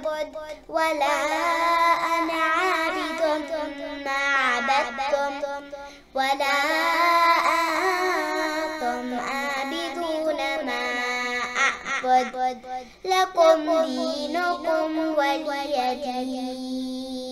ولا أنا عابد ما عبدتم ولا أنتم عابدون ما أعبد لكم دينكم ولي دين.